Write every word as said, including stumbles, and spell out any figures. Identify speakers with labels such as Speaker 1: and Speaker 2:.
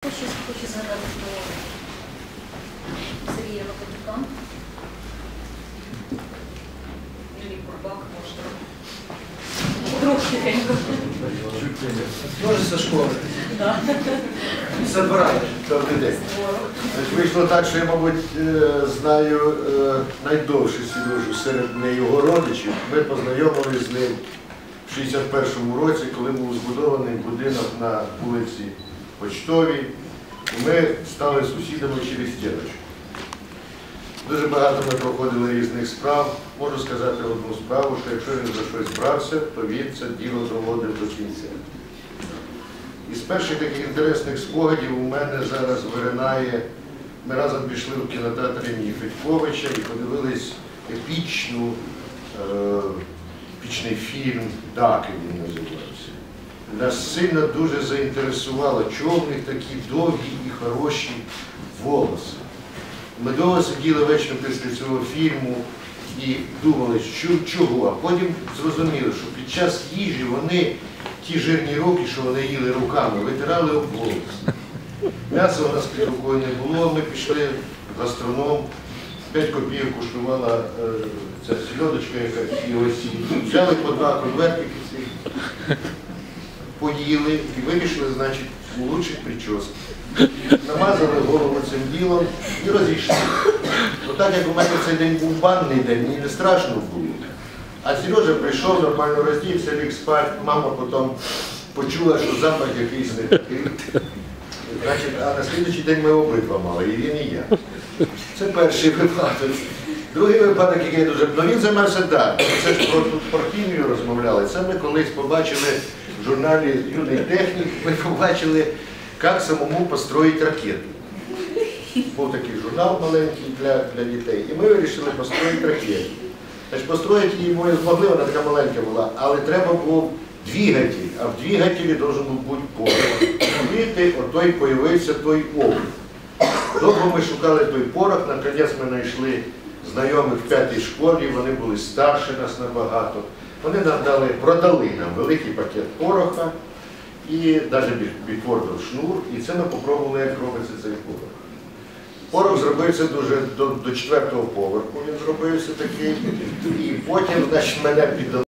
Speaker 1: щось хоче згадати про Сергія Лопатюка? Юрій Бурбак, може, трохи.
Speaker 2: Може, зі школи.
Speaker 1: Так.
Speaker 2: Зі двора.
Speaker 3: Добрий день. Вийшло так, що я, мабуть, знаю найдовше Сережу серед його родичів. Ми познайомилися з ним в шістдесят першому році, коли був збудований будинок на вулиці Почтовій. Ми стали сусідами через стіночку. Дуже багато ми проходили різних справ. Можу сказати одну справу, що якщо він за щось брався, то він це діло доводив до кінця. Із перших таких інтересних спогадів у мене зараз виринає, ми разом пішли в кінотеатр імені Федьковича і подивились епічну, е, епічний фільм «Даки» він називався. Нас сильно дуже заінтересувало, чого в них такі довгі і хороші волоси. Ми довго сиділи вечно після цього фільму і думали, що, чого, а потім зрозуміли, що під час їжі вони ті жирні руки, що вони їли руками, витирали об волос. М'яса у нас під рукою не було, ми пішли в гастроном, п'ять копійок коштувала е, ця сільодочка, яка і ось взяли по два конвертики, поїли і вирішили, значить, улучшити прическу. Намазали голову цим ділом і розійшли. Отак, як у мене цей день був банний день, мені не страшно було. А Сережа прийшов, нормально роздівся, ліг спати, мама потім почула, що запах якийсь не такий. Значить, а на слідчий день ми обидва мали, і він, і я. Це перший випадок. Другий випадок, який дуже... Ну він займався так. Це ж про, про хімію розмовляли. Це ми колись побачили в журналі «Юний технік», ми побачили, як самому построїти ракету. Був такий журнал маленький для, для дітей. І ми вирішили построїти ракету. Значить, построїти її ми змогли, вона така маленька була, але треба був двигатель, а в двигателі должен був бути порох. І отой появився той обруч. Довго ми шукали той порох, наконець ми знайшли знайомих в п'ятій школі, вони були старші нас набагато. Вони нам дали, продали нам великий пакет пороха і навіть бікфордов шнур, і це ми попробували, як робиться цей порох. Порох зробився дуже до, до четвертого поверху, він зробився такий, і потім, значить, мене піддали.